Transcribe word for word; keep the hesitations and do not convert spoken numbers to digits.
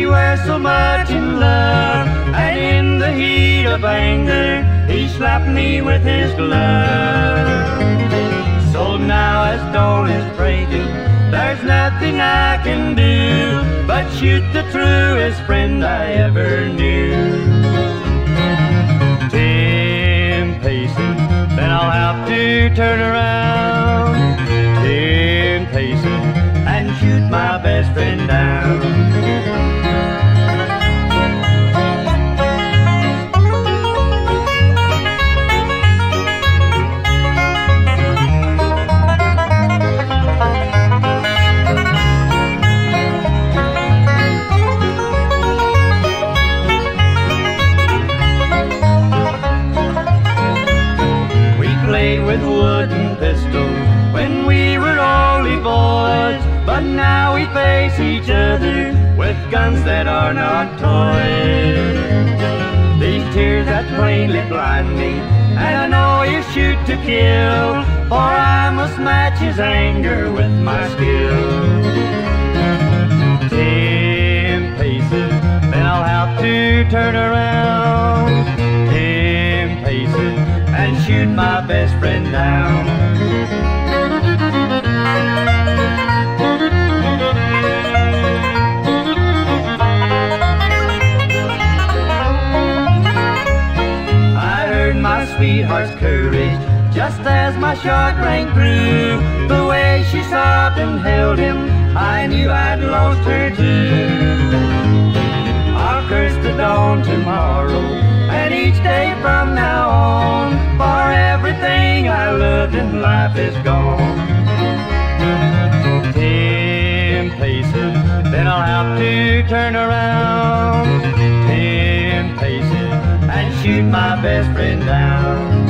were so much in love, and in the heat of anger he slapped me with his glove. So now as dawn is breaking, there's nothing I can do but shoot the truest friend I ever knew. Ten paces, then I'll have to turn around. Ten paces, and shoot my best friend down. With wooden pistols when we were only boys, but now we face each other with guns that are not toys. These tears that plainly blind me, and I know you shoot to kill, for I must match his anger with my skill. Ten paces, then I'll have to turn around. Ten paces, and shoot my best friend down. I heard my sweetheart's courage just as my shot rang through. The way she sobbed and held him, I knew I'd lost her too. I'll curse the dawn tomorrow, and each day from now on, for everything I loved in life is gone. Ten paces, then I'll have to turn around. Ten paces, and shoot my best friend down.